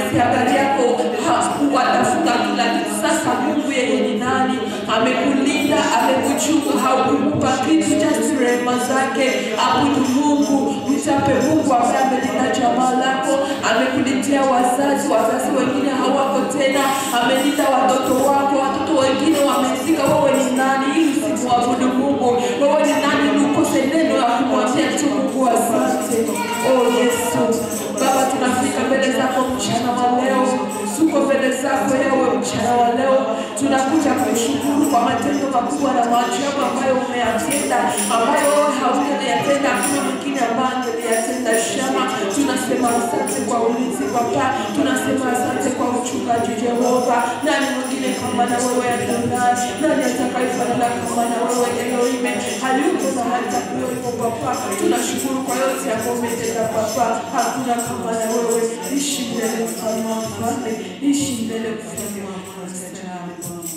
umemalizia habari yako, watafuta kila kitu. Sasa Mungu yeye ni nani? Amekulinda, amekuchunga, haukumupa kitu, just rehema zake. Abudu Mungu, mchape Mungu ambaye amelinda jamaa lako, amekuletea wazazi wengine hawako tena, amelinda watoto wako, watoto wengine wamezika. Wewe ni nani ili usimwabudu Mungu? Wewe ni nani ili ukose neno la kumwambia tu Mungu asante? Oh Yesu, Baba tunafika mbele zako mchana wa leo, tuko mbele zako ewe mchana wa leo, tunakuja kushukuru kwa matendo makubwa na maajabu ambayo umeyatenda, ambayo wewe haungeyatenda, kuna mwingine ambaye angeyatenda. Shama, tunasema asante kwa ulinzi Baba, tunasema asante kwa uchungaji Jehova. Nani mwingine kama na wewe Adonai? Nani atakayefanana kama na wewe Elohim? Hayuko na hatakuwepo Baba. Tunashukuru kwa yote ambayo umetenda Baba, hakuna kama na wewe. Ishi mbele mfalme wa wafalme, ishi mbele mfalme wa wafalme.